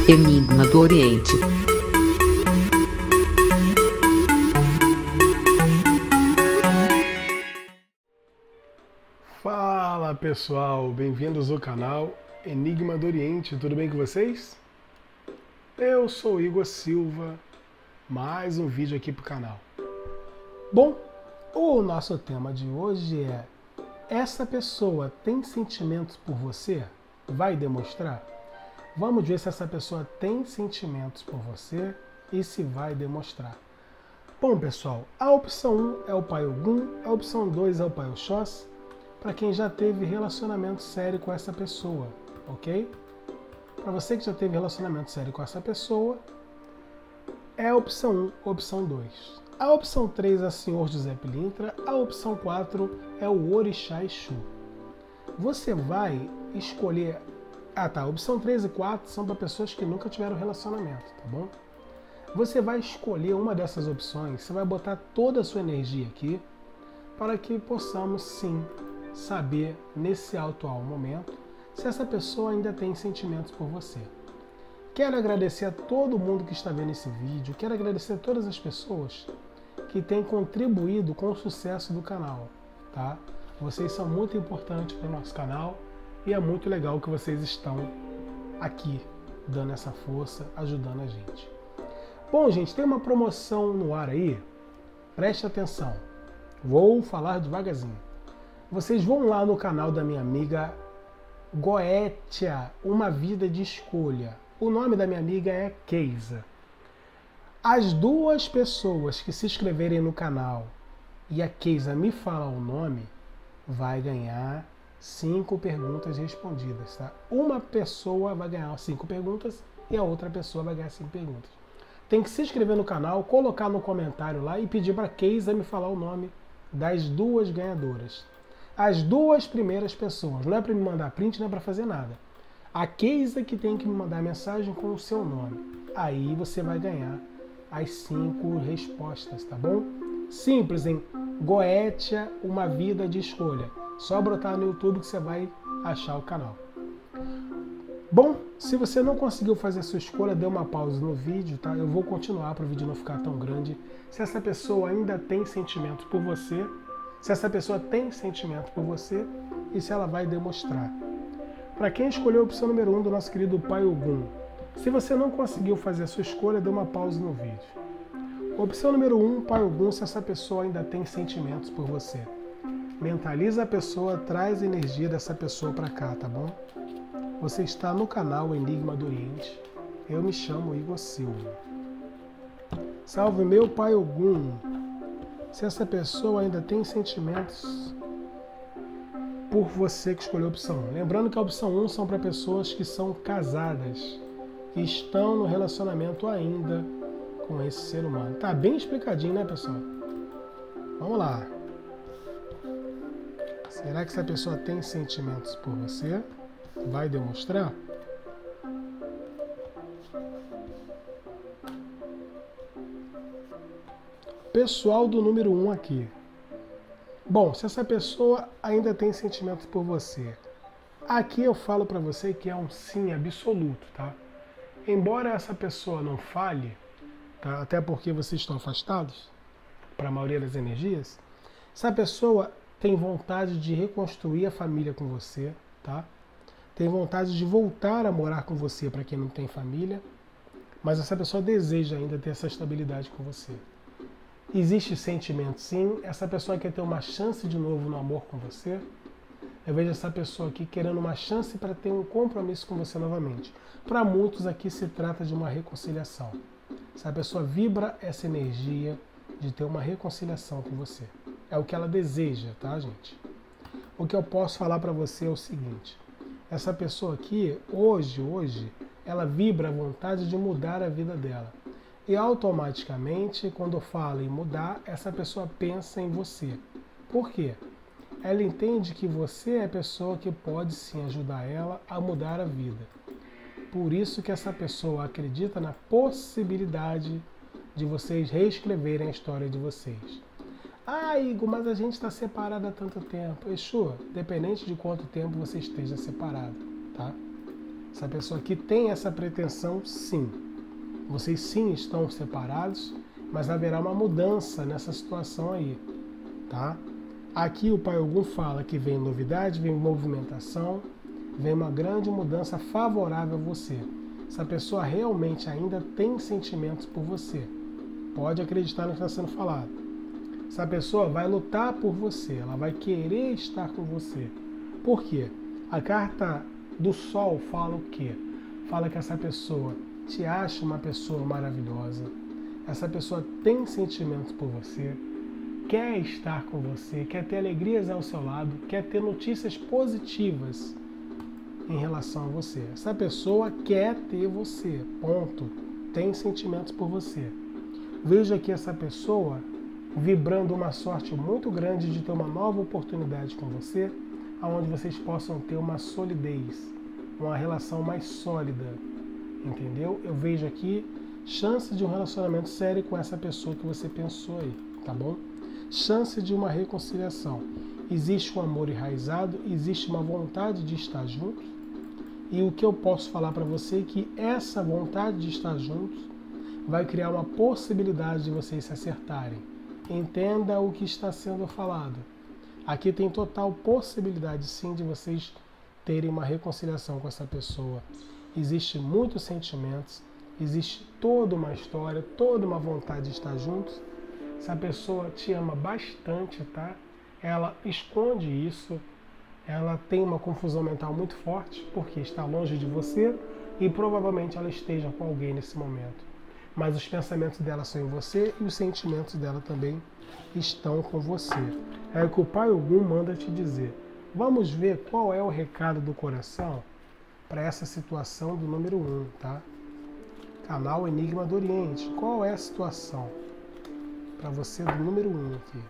Enigma do Oriente. Fala pessoal, bem-vindos ao canal Enigma do Oriente, tudo bem com vocês? Eu sou o Igor Silva, mais um vídeo aqui pro canal. Bom, o nosso tema de hoje é: essa pessoa tem sentimentos por você? Vai demonstrar? Vamos ver se essa pessoa tem sentimentos por você e se vai demonstrar. Bom pessoal, a opção 1 é o Pai Ogum, a opção 2 é o Pai Oxóssi, para quem já teve relacionamento sério com essa pessoa, ok? Para você que já teve relacionamento sério com essa pessoa, é a opção 1, opção 2. A opção 3 é o Senhor José Pilintra, a opção 4 é o Orixá Exu. Você vai escolher... opção 3 e 4 são para pessoas que nunca tiveram relacionamento, tá bom? Você vai escolher uma dessas opções, você vai botar toda a sua energia aqui, para que possamos sim saber, nesse atual momento, se essa pessoa ainda tem sentimentos por você. Quero agradecer a todo mundo que está vendo esse vídeo, quero agradecer a todas as pessoas que têm contribuído com o sucesso do canal, tá? Vocês são muito importantes para o nosso canal e é muito legal que vocês estão aqui, dando essa força, ajudando a gente. Bom, gente, tem uma promoção no ar aí, preste atenção, vou falar devagarzinho. Vocês vão lá no canal da minha amiga Goetia, Uma Vida de Escolha. O nome da minha amiga é Keisa. As duas pessoas que se inscreverem no canal e a Keisa me falar o nome, vai ganhar 5 perguntas respondidas, tá? Uma pessoa vai ganhar 5 perguntas e a outra pessoa vai ganhar 5 perguntas. Tem que se inscrever no canal, colocar no comentário lá e pedir para a Keisa me falar o nome das duas ganhadoras. As duas primeiras pessoas, não é para me mandar print, não é para fazer nada. A Keisa que tem que me mandar mensagem com o seu nome. Aí você vai ganhar as 5 respostas, tá bom? Simples, hein? Goetia, Uma Vida de Escolha. Só botar no YouTube que você vai achar o canal. Bom, se você não conseguiu fazer a sua escolha, dê uma pausa no vídeo, tá? Eu vou continuar para o vídeo não ficar tão grande. Se essa pessoa ainda tem sentimento por você, se essa pessoa tem sentimento por você e se ela vai demonstrar. Para quem escolheu a opção número 1 do nosso querido Pai Ogum, se você não conseguiu fazer a sua escolha, dê uma pausa no vídeo. Opção número 1, Pai Ogum, se essa pessoa ainda tem sentimentos por você. Mentaliza a pessoa, traz a energia dessa pessoa para cá, tá bom? Você está no canal Enigma do Oriente. Eu me chamo Igor Silva. Salve meu Pai Ogum. Se essa pessoa ainda tem sentimentos por você que escolheu a opção 1. Lembrando que a opção 1 são para pessoas que são casadas, que estão no relacionamento ainda com esse ser humano. Tá bem explicadinho, né, pessoal? Vamos lá. Será que essa pessoa tem sentimentos por você? Vai demonstrar? Pessoal do número 1 aqui. Bom, se essa pessoa ainda tem sentimentos por você, aqui eu falo para você que é um sim absoluto, tá? Embora essa pessoa não fale, tá? Até porque vocês estão afastados, para a maioria das energias, essa pessoa tem vontade de reconstruir a família com você, tá? Tem vontade de voltar a morar com você para quem não tem família, mas essa pessoa deseja ainda ter essa estabilidade com você. Existe sentimento sim, essa pessoa quer ter uma chance de novo no amor com você. Eu vejo essa pessoa aqui querendo uma chance para ter um compromisso com você novamente. Para muitos aqui se trata de uma reconciliação. Essa pessoa vibra essa energia de ter uma reconciliação com você. É o que ela deseja, tá, gente? O que eu posso falar para você é o seguinte. Essa pessoa aqui, hoje, ela vibra a vontade de mudar a vida dela. E automaticamente, quando fala em mudar, essa pessoa pensa em você. Por quê? Ela entende que você é a pessoa que pode sim ajudar ela a mudar a vida. Por isso que essa pessoa acredita na possibilidade de vocês reescreverem a história de vocês. Ah, Igor, mas a gente está separado há tanto tempo. Exu, dependente de quanto tempo você esteja separado, tá? Essa pessoa aqui tem essa pretensão, sim. Vocês sim estão separados, mas haverá uma mudança nessa situação aí, tá? Aqui o Pai Ogum fala que vem novidade, vem movimentação, vem uma grande mudança favorável a você. Essa pessoa realmente ainda tem sentimentos por você. Pode acreditar no que está sendo falado. Essa pessoa vai lutar por você, ela vai querer estar com você. Por quê? A carta do Sol fala o quê? Fala que essa pessoa te acha uma pessoa maravilhosa, essa pessoa tem sentimentos por você, quer estar com você, quer ter alegrias ao seu lado, quer ter notícias positivas em relação a você. Essa pessoa quer ter você, ponto. Tem sentimentos por você. Veja aqui essa pessoa vibrando uma sorte muito grande de ter uma nova oportunidade com você, onde vocês possam ter uma solidez, uma relação mais sólida, entendeu? Eu vejo aqui chance de um relacionamento sério com essa pessoa que você pensou aí, tá bom? Chance de uma reconciliação. Existe um amor enraizado, existe uma vontade de estar juntos, e o que eu posso falar para você é que essa vontade de estar juntos vai criar uma possibilidade de vocês se acertarem. Entenda o que está sendo falado. Aqui tem total possibilidade, sim, de vocês terem uma reconciliação com essa pessoa. Existem muitos sentimentos, existe toda uma história, toda uma vontade de estar juntos. Essa pessoa te ama bastante, tá? Ela esconde isso, ela tem uma confusão mental muito forte, porque está longe de você e provavelmente ela esteja com alguém nesse momento. Mas os pensamentos dela são em você e os sentimentos dela também estão com você. É o que o Pai Ogum manda te dizer. Vamos ver qual é o recado do coração para essa situação do número 1, tá? Canal Enigma do Oriente. Qual é a situação para você do número 1 aqui?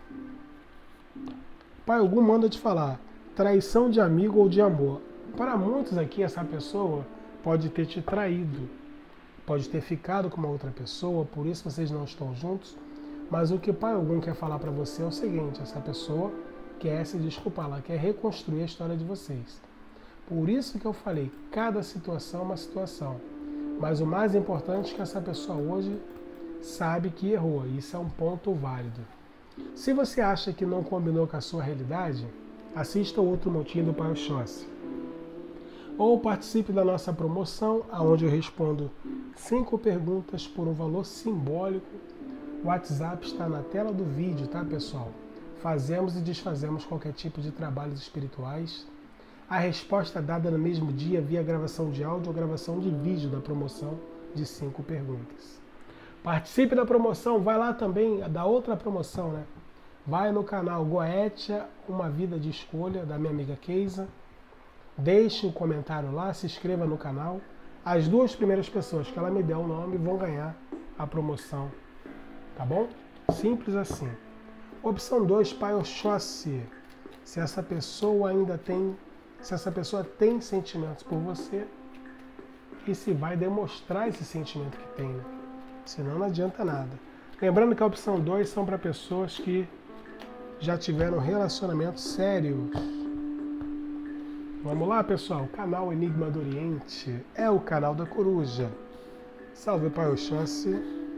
O Pai Ogum manda te falar traição de amigo ou de amor. Para muitos aqui, essa pessoa pode ter te traído, pode ter ficado com uma outra pessoa, por isso vocês não estão juntos. Mas o que o Pai Ogum quer falar para você é o seguinte: essa pessoa quer se desculpar, ela quer reconstruir a história de vocês. Por isso que eu falei, cada situação é uma situação. Mas o mais importante é que essa pessoa hoje sabe que errou. Isso é um ponto válido. Se você acha que não combinou com a sua realidade, assista o outro motim do Pai Oxóssi. Ou participe da nossa promoção, onde eu respondo 5 perguntas por um valor simbólico. O WhatsApp está na tela do vídeo, tá, pessoal? Fazemos e desfazemos qualquer tipo de trabalhos espirituais. A resposta é dada no mesmo dia via gravação de áudio ou gravação de vídeo da promoção de 5 perguntas. Participe da promoção, vai lá também, da outra promoção, né? Vai no canal Goetia, Uma Vida de Escolha, da minha amiga Keisa. Deixe um comentário lá, se inscreva no canal. As 2 primeiras pessoas que ela me der o nome vão ganhar a promoção. Tá bom? Simples assim. Opção 2, Pai Oxóssi. Se essa pessoa tem sentimentos por você e se vai demonstrar esse sentimento que tem, né? Senão não adianta nada. Lembrando que a opção 2 são para pessoas que já tiveram relacionamentos sérios. Vamos lá, pessoal. O canal Enigma do Oriente é o canal da coruja. Salve, Pai Oxóssi.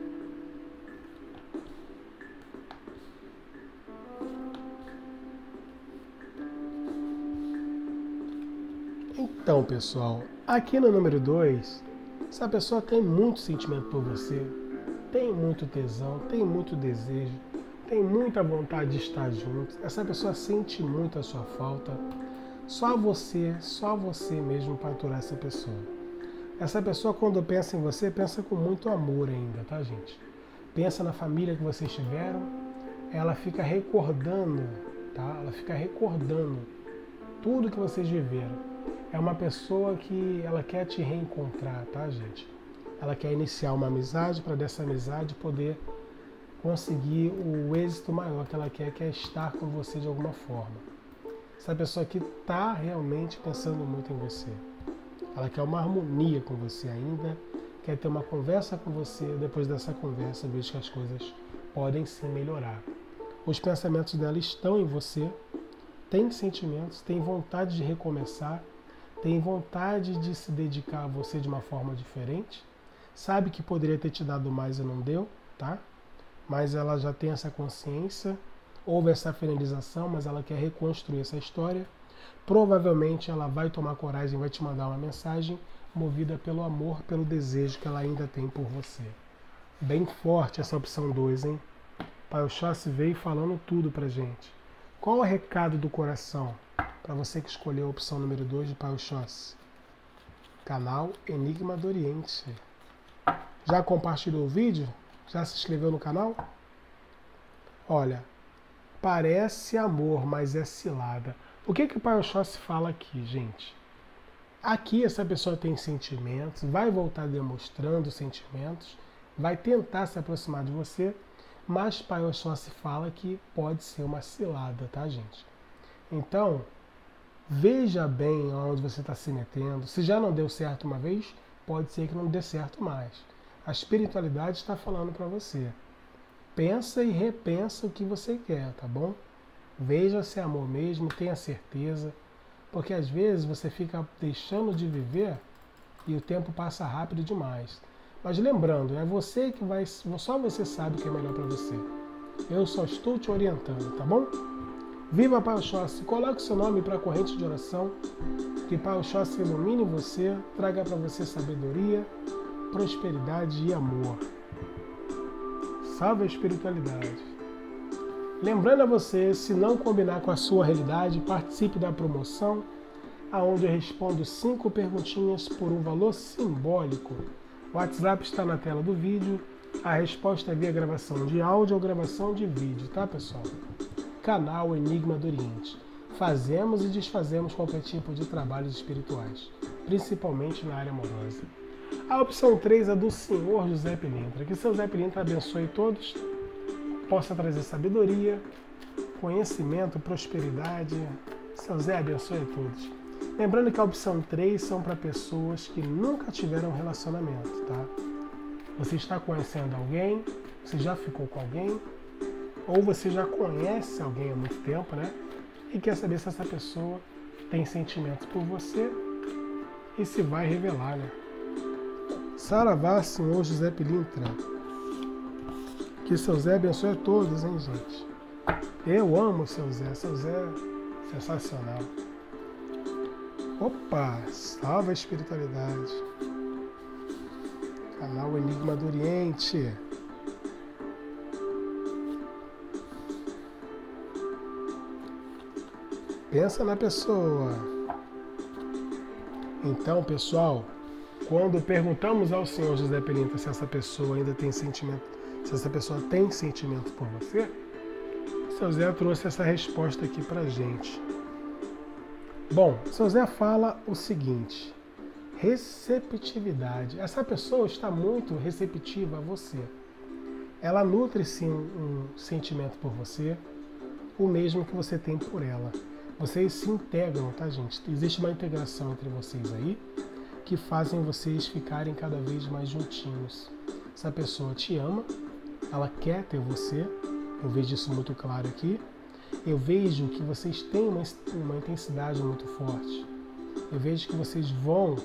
Então, pessoal, aqui no número 2, essa pessoa tem muito sentimento por você, tem muito tesão, tem muito desejo, tem muita vontade de estar junto. Essa pessoa sente muito a sua falta. Só você mesmo para aturar essa pessoa. Essa pessoa, quando pensa em você, pensa com muito amor ainda, tá, gente? Pensa na família que vocês tiveram, ela fica recordando, tá? Ela fica recordando tudo que vocês viveram. É uma pessoa que ela quer te reencontrar, tá, gente? Ela quer iniciar uma amizade para dessa amizade poder conseguir o êxito maior que ela quer, que é estar com você de alguma forma. Essa pessoa aqui está realmente pensando muito em você. Ela quer uma harmonia com você ainda, quer ter uma conversa com você. Depois dessa conversa, vejo que as coisas podem sim melhorar. Os pensamentos dela estão em você, tem sentimentos, tem vontade de recomeçar, tem vontade de se dedicar a você de uma forma diferente, sabe que poderia ter te dado mais e não deu, tá? Mas ela já tem essa consciência, houve essa finalização, mas ela quer reconstruir essa história. Provavelmente ela vai tomar coragem, vai te mandar uma mensagem movida pelo amor, pelo desejo que ela ainda tem por você. Bem forte essa opção 2, hein? Pai Oxóssi veio falando tudo pra gente. Qual o recado do coração para você que escolheu a opção número 2 de Pai Oxóssi? Canal Enigma do Oriente. Já compartilhou o vídeo? Já se inscreveu no canal? Olha, parece amor, mas é cilada. O que o Pai Oxóssi fala aqui, gente? Aqui essa pessoa tem sentimentos, vai voltar demonstrando sentimentos, vai tentar se aproximar de você, mas Pai Oxóssi fala que pode ser uma cilada, tá, gente? Então, veja bem onde você está se metendo. Se já não deu certo uma vez, pode ser que não dê certo mais. A espiritualidade está falando para você. Pensa e repensa o que você quer, tá bom? Veja se é amor mesmo, tenha certeza. Porque às vezes você fica deixando de viver e o tempo passa rápido demais. Mas lembrando, é você que vai, só você sabe o que é melhor para você. Eu só estou te orientando, tá bom? Viva Pai Oxóssi, coloque seu nome para a corrente de oração, que Pai Oxóssi ilumine você, traga para você sabedoria, prosperidade e amor. Salve a espiritualidade. Lembrando a você, se não combinar com a sua realidade, participe da promoção, onde eu respondo 5 perguntinhas por um valor simbólico. O WhatsApp está na tela do vídeo, a resposta é via gravação de áudio ou gravação de vídeo, tá, pessoal? Canal Enigma do Oriente. Fazemos e desfazemos qualquer tipo de trabalhos espirituais, principalmente na área amorosa. A opção 3 é do Senhor José Pilintra. Que seu Zé Pilintra abençoe todos, possa trazer sabedoria, conhecimento, prosperidade. Seu Zé abençoe a todos. Lembrando que a opção 3 são para pessoas que nunca tiveram relacionamento, tá? Você está conhecendo alguém, você já ficou com alguém, ou você já conhece alguém há muito tempo, né? E quer saber se essa pessoa tem sentimentos por você e se vai revelar, né? Saravá, Senhor José Pilintra. Que seu Zé abençoe a todos, hein, gente? Eu amo seu Zé é sensacional. Opa, salve a espiritualidade. Canal Enigma do Oriente. Pensa na pessoa. Então, pessoal, quando perguntamos ao Senhor José Pilintra se essa pessoa ainda tem sentimento, se essa pessoa tem sentimento por você, seu Zé trouxe essa resposta aqui pra gente. Bom, seu Zé fala o seguinte: receptividade. Essa pessoa está muito receptiva a você. Ela nutre sim um sentimento por você, o mesmo que você tem por ela. Vocês se integram, tá, gente? Existe uma integração entre vocês aí que fazem vocês ficarem cada vez mais juntinhos. Essa pessoa te ama, ela quer ter você, eu vejo isso muito claro aqui. Eu vejo que vocês têm uma intensidade muito forte. Eu vejo que vocês vão...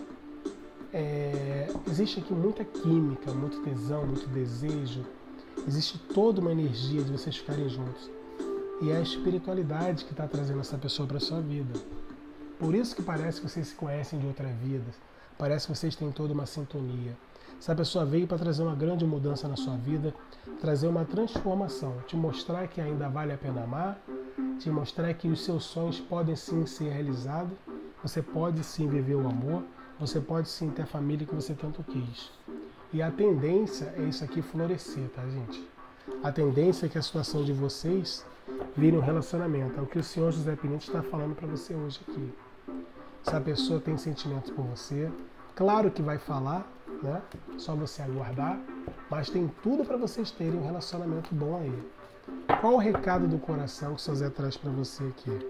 existe aqui muita química, muito tesão, muito desejo. Existe toda uma energia de vocês ficarem juntos. E é a espiritualidade que está trazendo essa pessoa para a sua vida. Por isso que parece que vocês se conhecem de outra vida. Parece que vocês têm toda uma sintonia. Essa pessoa veio para trazer uma grande mudança na sua vida, trazer uma transformação, te mostrar que ainda vale a pena amar, te mostrar que os seus sonhos podem sim ser realizados, você pode sim viver o amor, você pode sim ter a família que você tanto quis. E a tendência é isso aqui florescer, tá, gente? A tendência é que a situação de vocês vire um relacionamento. É o que o Senhor José Pilintra está falando para você hoje aqui. Se a pessoa tem sentimentos por você, claro que vai falar, né? Só você aguardar, mas tem tudo para vocês terem um relacionamento bom aí. Qual o recado do coração que o seu Zé traz para você aqui?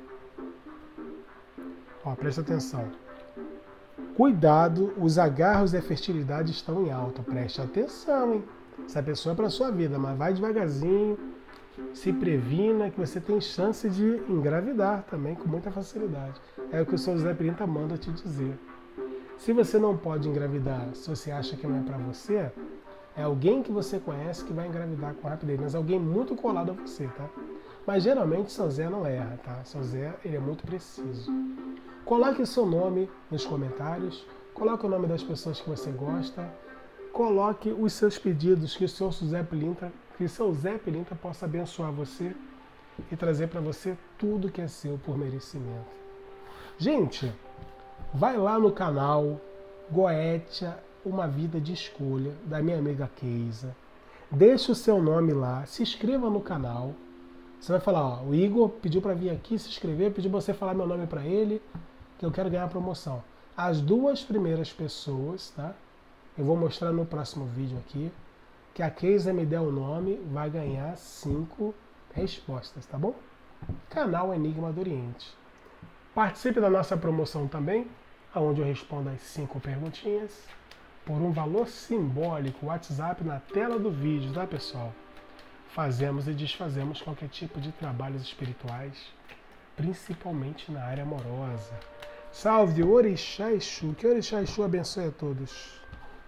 Ó, presta atenção. Cuidado, os agarros e a fertilidade estão em alta. Preste atenção, hein? Essa pessoa é para sua vida, mas vai devagarzinho, Se previna que você tem chance de engravidar também com muita facilidade. É o que o São José Pilintra manda te dizer. Se você não pode engravidar, se você acha que não é para você, é alguém que você conhece que vai engravidar com rapidez, mas alguém muito colado a você, tá? Mas geralmente São José não erra, tá? São José, ele é muito preciso. Coloque o seu nome nos comentários, coloque o nome das pessoas que você gosta, coloque os seus pedidos que o seu José Pilintra, possa abençoar você e trazer para você tudo que é seu por merecimento. Gente, vai lá no canal Goetia, Uma Vida de Escolha, da minha amiga Keisa. Deixe o seu nome lá, se inscreva no canal. Você vai falar, ó, o Igor pediu para vir aqui se inscrever, pediu para você falar meu nome para ele, que eu quero ganhar a promoção. As 2 primeiras pessoas, tá? Eu vou mostrar no próximo vídeo aqui, que a Keisa me der o nome, vai ganhar 5 respostas, tá bom? Canal Enigma do Oriente. Participe da nossa promoção também, onde eu respondo as 5 perguntinhas, por um valor simbólico, WhatsApp na tela do vídeo, tá, pessoal? Fazemos e desfazemos qualquer tipo de trabalhos espirituais, principalmente na área amorosa. Salve Orixá Exu, que Orixá Exu abençoe a todos.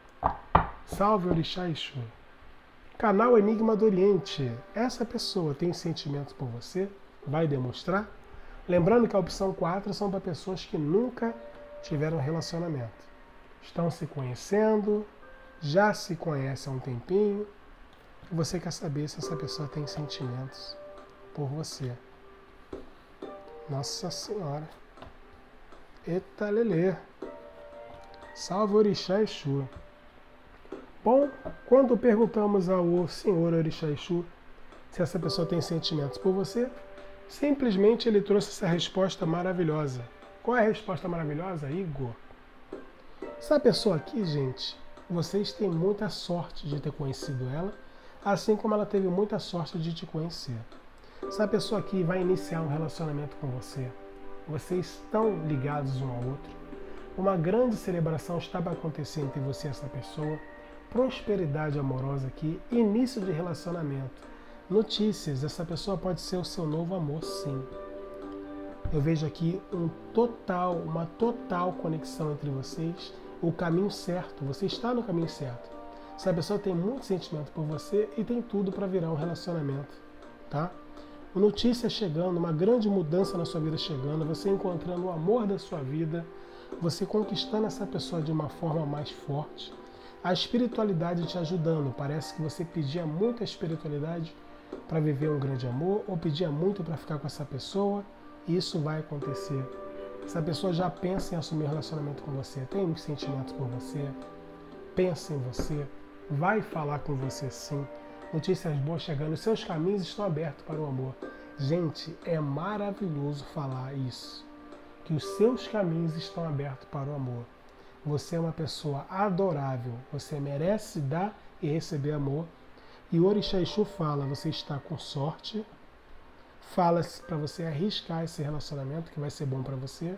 Salve Orixá Exu. Canal Enigma do Oriente. Essa pessoa tem sentimentos por você? Vai demonstrar? Lembrando que a opção 4 são para pessoas que nunca tiveram relacionamento. Estão se conhecendo, já se conhecem há um tempinho, e você quer saber se essa pessoa tem sentimentos por você. Nossa Senhora. Eita lelê. Salve Orixá Exu. Bom, quando perguntamos ao senhor Orixá Exu se essa pessoa tem sentimentos por você, simplesmente ele trouxe essa resposta maravilhosa. Qual é a resposta maravilhosa, Igor? Essa pessoa aqui, gente, vocês têm muita sorte de ter conhecido ela, assim como ela teve muita sorte de te conhecer. Essa pessoa aqui vai iniciar um relacionamento com você. Vocês estão ligados um ao outro. Uma grande celebração está para acontecer entre você e essa pessoa. Prosperidade amorosa aqui, início de relacionamento. Notícias, essa pessoa pode ser o seu novo amor, sim. Eu vejo aqui uma total conexão entre vocês, o caminho certo, você está no caminho certo. Essa pessoa tem muito sentimento por você e tem tudo para virar um relacionamento, tá? Notícia chegando, uma grande mudança na sua vida chegando, você encontrando o amor da sua vida, você conquistando essa pessoa de uma forma mais forte, a espiritualidade te ajudando. Parece que você pedia muita espiritualidade para viver um grande amor ou pedia muito para ficar com essa pessoa, e isso vai acontecer. Essa pessoa já pensa em assumir um relacionamento com você, tem sentimentos por você, pensa em você, vai falar com você sim. Notícias boas chegando, seus caminhos estão abertos para o amor. Gente, é maravilhoso falar isso, que os seus caminhos estão abertos para o amor. Você é uma pessoa adorável, você merece dar e receber amor. E o Orixá Exu fala, você está com sorte, fala para você arriscar esse relacionamento que vai ser bom para você.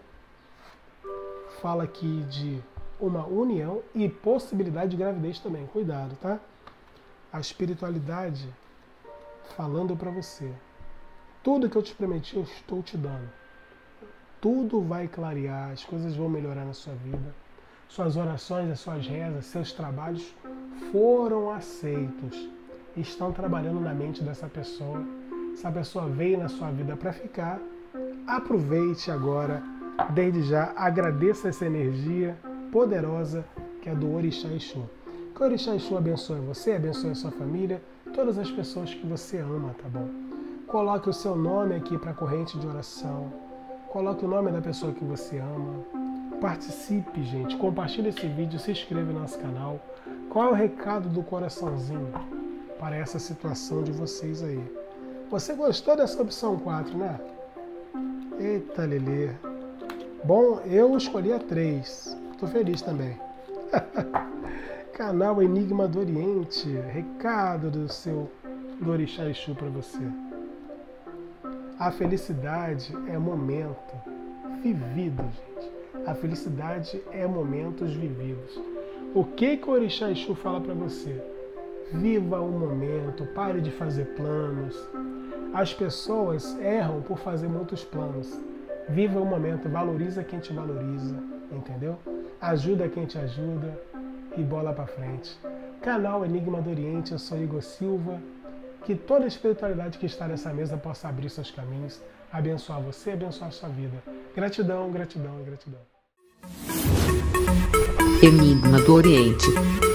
Fala aqui de uma união e possibilidade de gravidez também, cuidado, tá? A espiritualidade falando para você. Tudo que eu te prometi, eu estou te dando. Tudo vai clarear, as coisas vão melhorar na sua vida. Suas orações, as suas rezas, seus trabalhos foram aceitos. Estão trabalhando na mente dessa pessoa. Essa pessoa veio na sua vida para ficar. Aproveite agora, desde já, agradeça essa energia poderosa que é do Orixá Exu. Que o Orixá Exu abençoe você, abençoe a sua família, todas as pessoas que você ama, tá bom? Coloque o seu nome aqui para a corrente de oração. Coloque o nome da pessoa que você ama. Participe, gente. Compartilhe esse vídeo, se inscreva no nosso canal. Qual é o recado do coraçãozinho para essa situação de vocês aí? Você gostou dessa opção 4, né? Eita, lelê. Bom, eu escolhi a 3. Tô feliz também. Canal Enigma do Oriente. Recado do Orixá Exu para você. A felicidade é momento vivido, gente. A felicidade é momentos vividos. O que o Orixá Exu fala para você? Viva o momento, pare de fazer planos. As pessoas erram por fazer muitos planos. Viva o momento, valoriza quem te valoriza, entendeu? Ajuda quem te ajuda e bola pra frente. Canal Enigma do Oriente, eu sou Igor Silva. Que toda a espiritualidade que está nessa mesa possa abrir seus caminhos, abençoar você e abençoar a sua vida. Gratidão, gratidão e gratidão. Enigma do Oriente.